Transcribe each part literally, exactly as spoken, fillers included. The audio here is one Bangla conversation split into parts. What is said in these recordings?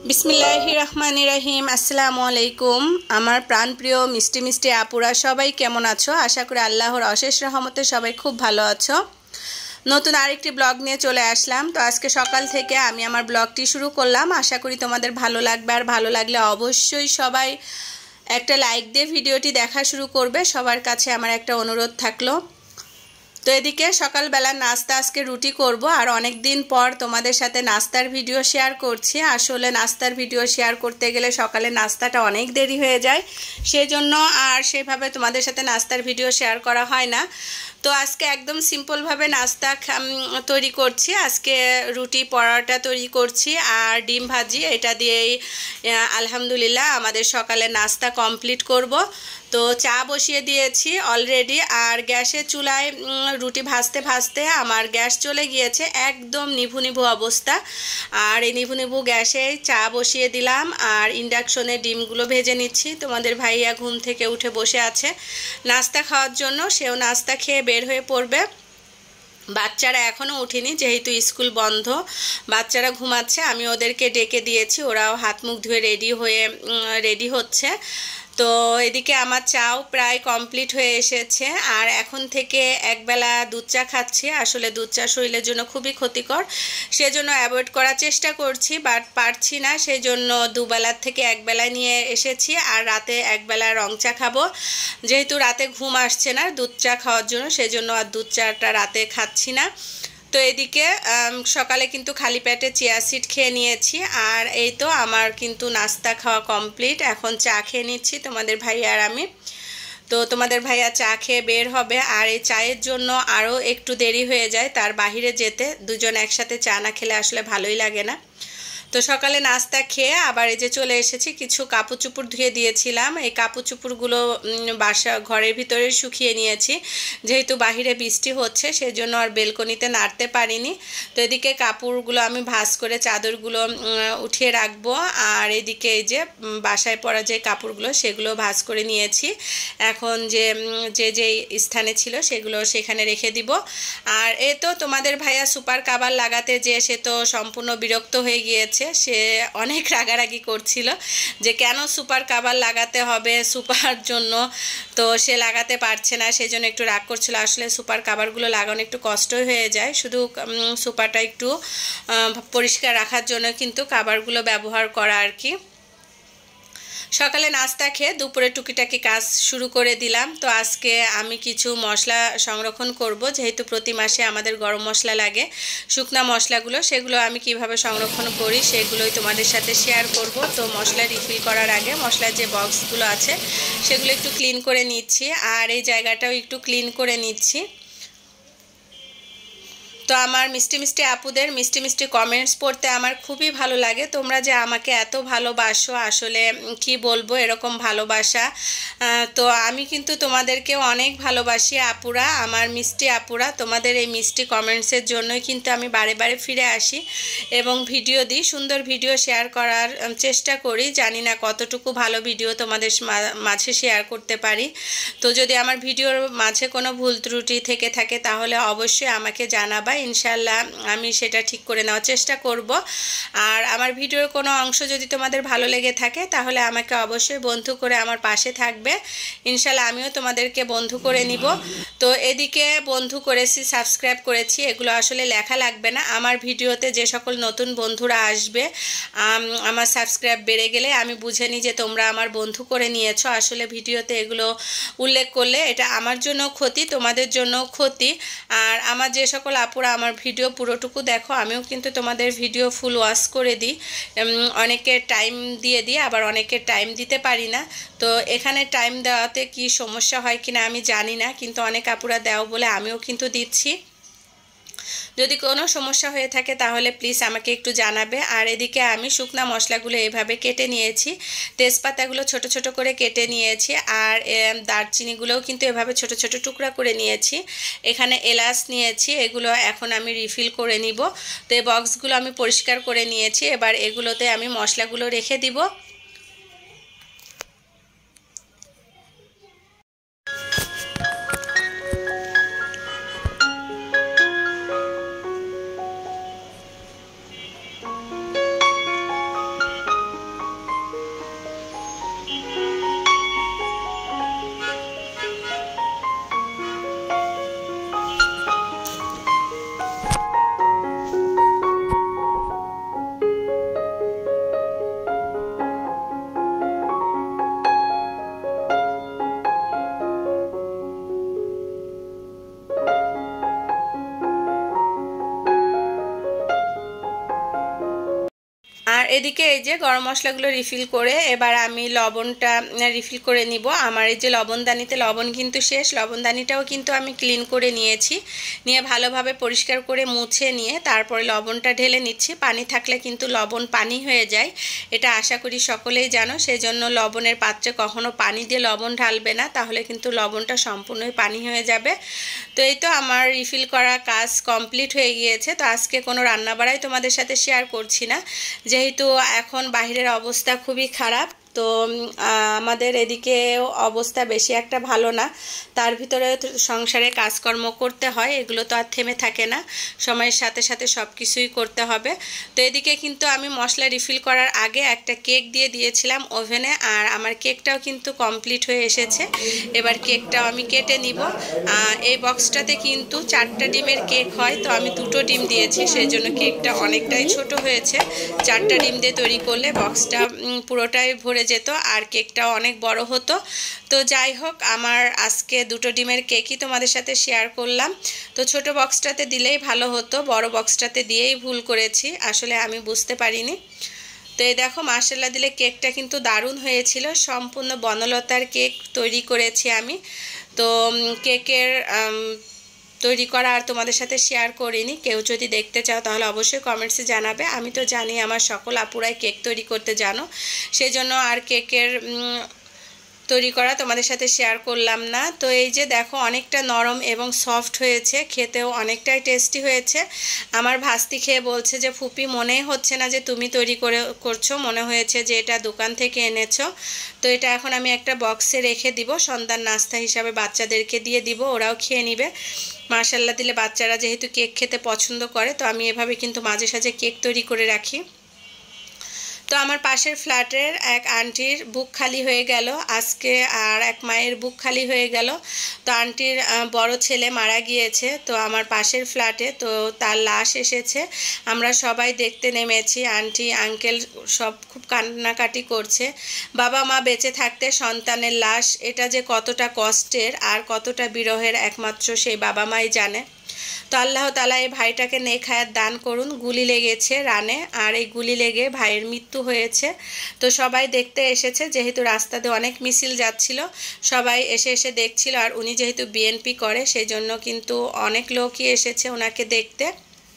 बिस्मिल्लाहिर रहमानिर रहीम अस्सलामु आलैकुम आमार प्राणप्रिय मिष्टि मिष्टि आपुरा सबाई केमन आछो आशा करी आल्लाहर अशेष रहमते सबाई खूब भालो आछो। नतून आरेकटी ब्लग निये चले आसलाम। तो आजके सकाल थेके आमी आमार ब्लगटी शुरू करलाम। आशा करी तोमादेर भालो लागबे और भालो लागले अवश्यई सबाई एकटा लाइक दिये भिडियोटी देखा शुरू करबे। सबार काछे आमार एकटा अनुरोध थाकलो। तो एदिके सकाल बेला नास्ता आज के रुटी करब और अनेक दिन पर तुम्हारे साथे नास्तार भिडियो शेयर करछि। आसले नास्तार भिडियो शेयर करते गेले सकाले नास्ताटा अनेक देरी हो जाए, सेजोन्नो आर सेइभाবে तुम्हारे साथे नास्तार भिडियो शेयर करा हय ना। तो आज के एकदम सिम्पल भावे नास्ता तैरी करछि। आज के रुटी पराटा तैरी करछि और डिम भाजी एटा दिए आलহামদুলিল্লাহ आमादेर सकाले नास्ता कमप्लीट करब। तो चा बसिए दिएछि अलरेडी और गैसेर चूलाय रुटी भाजते भाजते आमार गैस चले गिয়েছে एकदम निभु निभु अवस्था और এই निभु निभु गैसे चा बसिए दिलाम और इंडाक्शने डिमगुलो भेजे निচ্ছি। তোমাদের ভাইয়া ঘুম থেকে উঠে বসে আছে नास्ता খাওয়ার জন্য, সেও नास्ता খেয়ে বের হয়ে পড়বে। বাচ্চারা এখনো উঠেনি যেহেতু স্কুল বন্ধ, বাচ্চারা ঘুমাচ্ছে। আমি ওদেরকে ডেকে দিয়েছি, ওরাও হাত মুখ ধুয়ে রেডি হয়ে রেডি হচ্ছে। তো এদিকে আমার চাও প্রায় কমপ্লিট হয়ে এসেছে আর এখন থেকে একবেলা দুধ চা খাচ্ছি। আসলে দুধ চা শরীরের জন্য খুবই ক্ষতিকর, সেজন্য অ্যাভয়েড করার চেষ্টা করছি, বাট পারছি না। সেজন্য দুবেলার থেকে একবেলা নিয়ে এসেছি আর রাতে একবেলা রং চা খাবো। যেহেতু রাতে ঘুম আসছে না দুধ চা খাওয়ার জন্য, সেজন্য আর দুধ চাটা রাতে খাচ্ছি না। তো এদিকে সকালে কিন্তু খালি পেটে চিয়া সিড খেয়ে নিয়েছি আর এই তো আমার কিন্তু নাস্তা খাওয়া কমপ্লিট। এখন চা খেয়ে নিচ্ছি তোমাদের ভাইয়া আর আমি। তো তোমাদের ভাইয়া চা খেয়ে বের হবে আর এই চায়ের জন্য আরও একটু দেরি হয়ে যায় তার বাইরে যেতে। দুজন একসাথে চা না খেলে আসলে ভালোই লাগে না। তো সকালে নাস্তা খেয়ে আবার এই যে চলে এসেছি, কিছু কাপড় চুপড় ধুয়ে দিয়েছিলাম। এই কাপড় চুপড়গুলো বাসা ঘরের ভিতরে শুকিয়ে নিয়েছি, যেহেতু বাহিরে বৃষ্টি হচ্ছে সেজন্য আর বেলকনিতে নাড়তে পারিনি। তো এদিকে কাপড়গুলো আমি ভাঁজ করে চাদরগুলো উঠিয়ে রাখবো আর এদিকে এই যে বাসায় পরা যে কাপড়গুলো সেগুলো ভাঁজ করে নিয়েছি। এখন যে যে যে স্থানে ছিল সেগুলো সেখানে রেখে দিব। আর এ তো তোমাদের ভাইয়া সুপার কাভার লাগাতে যে সে তো সম্পূর্ণ বিরক্ত হয়ে গিয়েছে। সে অনেক রাগারাগি করছিল যে কেন সুপার কাভার লাগাতে হবে সুপার জন্য, তো সে লাগাতে পারছে না সেজন্য একটু রাগ করছিল। আসলে সুপার কাভারগুলো লাগানো একটু কষ্টই হয়ে যায়, শুধু সুপারটা একটু পরিষ্কার রাখার জন্য কিন্তু কাভারগুলো ব্যবহার করা আর কি। সকালে নাস্তা খেয়ে দুপুরে টুকিটাকি কাজ শুরু করে দিলাম। তো আজকে আমি কিছু মশলা সংরক্ষণ করব, যেহেতু প্রতি মাসে আমাদের গরম মশলা লাগে, শুকনা মশলাগুলো সেগুলো আমি কিভাবে সংরক্ষণ করি সেগুলোই তোমাদের সাথে শেয়ার করব। তো মশলা রিফিল করার আগে মশলার যে বক্সগুলো আছে সেগুলো একটু ক্লিন করে নিচ্ছি আর এই জায়গাটাও একটু ক্লিন করে নিচ্ছি। তো আমার মিষ্টি মিষ্টি আপুদের মিষ্টি মিষ্টি কমেন্টস পড়তে আমার খুবই ভালো লাগে। তোমরা যে আমাকে এত ভালোবাসো আসলে কি বলবো, এরকম ভালোবাসা। তো আমি কিন্তু তোমাদেরকেও অনেক ভালোবাসি আপুরা, আমার মিষ্টি আপুরা। তোমাদের এই মিষ্টি কমেন্টসের জন্যই কিন্তু আমি বারে বারে ফিরে আসি এবং ভিডিও দিই, সুন্দর ভিডিও শেয়ার করার চেষ্টা করি। জানি না কতটুকু ভালো ভিডিও তোমাদের মাঝে শেয়ার করতে পারি। তো যদি আমার ভিডিওর মাঝে কোনো ভুল ত্রুটি থেকে থাকে তাহলে অবশ্যই আমাকে জানাবা, ইনশাল্লাহ আমি সেটা ঠিক করে নেওয়ার চেষ্টা করব। আর আমার ভিডিওর কোনো অংশ যদি তোমাদের ভালো লেগে থাকে তাহলে আমাকে অবশ্যই বন্ধু করে আমার পাশে থাকবে, ইনশাল্লাহ আমিও তোমাদেরকে বন্ধু করে নিব। তো এদিকে বন্ধু করেছি, সাবস্ক্রাইব করেছি, এগুলো আসলে লেখা লাগবে না। আমার ভিডিওতে যে সকল নতুন বন্ধুরা আসবে আমার সাবস্ক্রাইব বেড়ে গেলে আমি বুঝে নিই যে তোমরা আমার বন্ধু করে নিয়েছো। আসলে ভিডিওতে এগুলো উল্লেখ করলে এটা আমার জন্য ক্ষতি, তোমাদের জন্য ক্ষতি। আর আমার যে সকল আপুরা আমার ভিডিও পুরোটুকু দেখো, আমিও কিন্তু তোমাদের ভিডিও ফুল ওয়াচ করে দিই। অনেকে টাইম দিয়ে দিই, আবার অনেকে টাইম দিতে পারি না। তো এখানে টাইম দেওয়াতে কি সমস্যা হয় কিনা আমি জানি না, কিন্তু অনেক আপুরা দেও বলে আমিও কিন্তু দিচ্ছি। যদি কোনো সমস্যা হয়ে থাকে তাহলে প্লিজ আমাকে একটু জানাবে। আর এদিকে আমি শুকনা মশলাগুলো এইভাবে কেটে নিয়েছি, তেজপাতাগুলো ছোট ছোট করে কেটে নিয়েছি আর দারচিনিগুলোও কিন্তু এভাবে ছোট ছোট টুকরা করে নিয়েছি। এখানে এলাচ নিয়েছি, এগুলো এখন আমি রিফিল করে নিব। তো এই বক্সগুলো আমি পরিষ্কার করে নিয়েছি, এবার এগুলোতে আমি মশলাগুলো রেখে দিব। এদিকে এই যে গরম মশলাগুলো রিফিল করে এবার আমি লবণটা রিফিল করে নিব। আমার এই যে লবণদানিতে লবণ কিন্তু শেষ, লবণদানিটাও কিন্তু আমি ক্লিন করে নিয়েছি, নিয়ে ভালোভাবে পরিষ্কার করে মুছে নিয়ে তারপরে লবণটা ঢেলে নিচ্ছি। পানি থাকলে কিন্তু লবণ পানি হয়ে যায়, এটা আশা করি সকলেই জানো। সেই জন্য লবণের পাত্রে কখনো পানি দিয়ে লবণ ঢালবে না, তাহলে কিন্তু লবণটা সম্পূর্ণই পানি হয়ে যাবে। তো এই তো আমার রিফিল করা কাজ কমপ্লিট হয়ে গিয়েছে। তো আজকে কোনো রান্না বাড়াই তোমাদের সাথে শেয়ার করছি না, যেহেতু এখন বাইরের অবস্থা খুবই খারাপ। তো আমাদের এদিকে অবস্থা বেশি একটা ভালো না, তার ভিতরে সংসারে কাজকর্ম করতে হয়, এগুলো তো আর থেমে থাকে না, সময়ের সাথে সাথে সব কিছুই করতে হবে। তো এদিকে কিন্তু আমি মশলা রিফিল করার আগে একটা কেক দিয়ে দিয়েছিলাম ওভেনে, আর আমার কেকটাও কিন্তু কমপ্লিট হয়ে এসেছে। এবার কেকটাও আমি কেটে নিব। এই বক্সটাতে কিন্তু চারটা ডিমের কেক হয়, তো আমি দুটো ডিম দিয়েছি, সেই জন্য কেকটা অনেকটাই ছোট হয়েছে। চারটা ডিম দিয়ে তৈরি করলে বক্সটা পুরোটাই ভরে যেত আর কেকটাও অনেক বড় হতো। তো যাই হোক, আমার আজকে দুটো ডিমের কেকই তোমাদের সাথে শেয়ার করলাম। তো ছোট বক্সটাতে দিলেই ভালো হতো, বড় বক্সটাতে দিয়েই ভুল করেছি, আসলে আমি বুঝতে পারিনি। তো এই দেখো মাশাআল্লাহ দিলে কেকটা কিন্তু দারুণ হয়েছিল, সম্পূর্ণ বনলতার কেক তৈরি করেছি আমি। তো কেকের তৈরি করা আর তোমাদের সাথে শেয়ার করিনি, কেউ যদি দেখতে চাও তাহলে অবশ্যই কমেন্টসে জানাবে। আমি তো জানি আমার সকল আপুরাই কেক তৈরি করতে জানো, সেই জন্য আর কেকের তৈরি করা তোমাদের সাথে শেয়ার করলাম না। তো এই যে দেখো অনেকটা নরম এবং সফট হয়েছে, খেতেও অনেকটাই টেস্টি হয়েছে। আমার ভাস্তি খেয়ে বলছে যে ফুপি মনেই হচ্ছে না যে তুমি তৈরি করে করছো, মনে হয়েছে যে এটা দোকান থেকে এনেছো। তো এটা এখন আমি একটা বক্সে রেখে দিব, সন্ধ্যার নাস্তা হিসাবে বাচ্চাদেরকে দিয়ে দিব, ওরাও খেয়ে নিবে। মাশাআল্লাহ দিলে বাচ্চারা যেহেতু কেক খেতে পছন্দ করে, তো আমি এভাবে কিন্তু মাঝে সাঝে কেক তৈরি করে রাখি। তো আমার পাশের ফ্ল্যাটের এক আন্টির বুক খালি হয়ে গেল আজকে, আর এক মায়ের বুক খালি হয়ে গেল। তো আন্টির বড় ছেলে মারা গিয়েছে, তো আমার পাশের ফ্ল্যাটে তো তার লাশ এসেছে, আমরা সবাই দেখতে নেমেছি। আন্টি আঙ্কেল সব খুব কান্নাকাটি করছে। বাবা মা বেঁচে থাকতে সন্তানের লাশ, এটা যে কতটা কষ্টের আর কতটা বিরহের একমাত্র সেই বাবা মাই জানে। তো আল্লাহ তাআলা এই ভাইটাকে নেক হায়াত দান করুন। গুলি লেগেছে রানে, আর এই গুলি লেগে ভাইয়ের মৃত্যু হয়েছে। তো সবাই দেখতে এসেছে, যেহেতু রাস্তাতে অনেক মিছিল যাচ্ছিল, সবাই এসে এসে দেখছিল। আর উনি যেহেতু বিএনপি করে, সেই জন্য কিন্তু অনেক লোকই এসেছে ওনাকে দেখতে।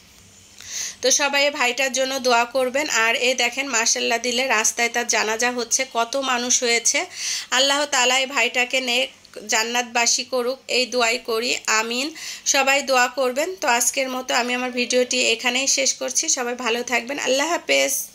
তো সবাই ভাইটার জন্য দোয়া করবেন। আর এই দেখেন মাশাআল্লাহ দিলে রাস্তায় তার জানাজা হচ্ছে, কত মানুষ হয়েছে। আল্লাহ তাআলা এই ভাইটাকে নেক জান্নাতবাসী করুক, এই দোয়াই করি, আমিন। সবাই দোয়া করবেন। তো আজকের মতো আমি আমার ভিডিওটি এখানেই শেষ করছি, সবাই ভালো থাকবেন, আল্লাহ হাফেজ।